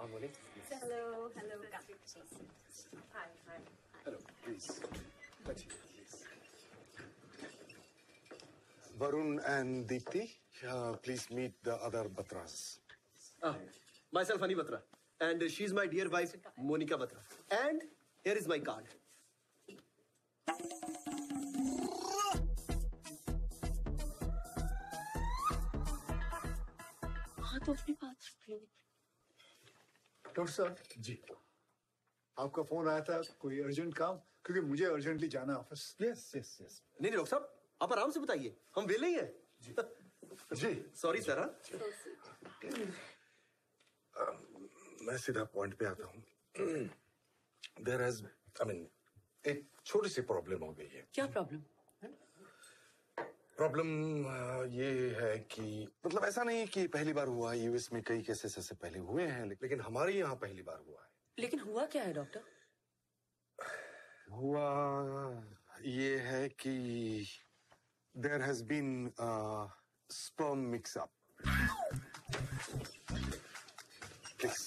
हाँ बोले। Hello. Hi. Hello, please. Please. Varun and Deepti, please meet the other Batras. Myself, Honey Batra. And she's my dear wife, Monika Batra. And here is my card. हाँ तो अपनी बात रख लो। Doctor साहब जी, आपका phone आया था, कोई अर्जेंट काम? क्योंकि मुझे अर्जेंटली जाना है ऑफिस। Yes. नहीं डॉक्टर साहब, आप आराम से बताइए, हम वेले ही हैं। जी सॉरी सर। मैं सीधा पॉइंट पे आता हूँ। एक छोटी सी प्रॉब्लम हो गई है। क्या प्रॉब्लम? प्रॉब्लम ये है कि मतलब ऐसा नहीं कि पहली बार हुआ, यूएस में कई केसेस ऐसे पहले हुए हैं, लेकिन हमारे यहाँ पहली बार हुआ है। लेकिन हुआ क्या है डॉक्टर? हुआ ये है कि there has been sperm mix-up. Please.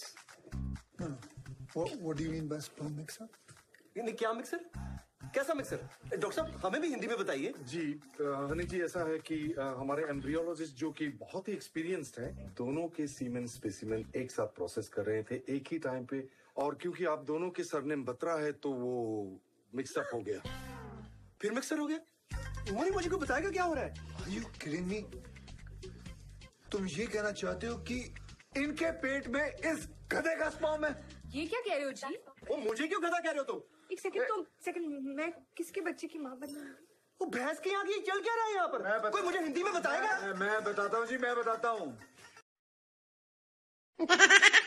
What do you mean by sperm mix-up? नहीं क्या मिक्सर? कैसा मिक्सर? डॉक्टर साहब हमें भी हिंदी में बताइए। जी हनी जी, ऐसा है कि हमारे एम्ब्रियोलॉजिस्ट जो कि बहुत ही एक्सपीरियंस्ड हैं, दोनों के सीमेन स्पेसिमेन एक साथ प्रोसेस कर रहे थे एक ही टाइम पे, और क्योंकि आप दोनों के सरनेम बत्रा है तो वो मिक्सअप हो गया। फिर मिक्सर हो गया? मुझे को बताएगा क्या हो रहा है? Are you kidding me? तुम ये कहना चाहते हो कि इनके पेट में इस गधे का स्पर्म है? ये क्या कह रहे हो जी? वो मुझे क्यों गधा कह रहे हो तुम? एक सेकंड, मैं किसके बच्चे की माँ बनना? वो भैंस की आगे चल क्या रहा है यहाँ पर? कोई मुझे हिंदी में बताएगा? मैं बताता हूँ जी, मैं बताता हूँ।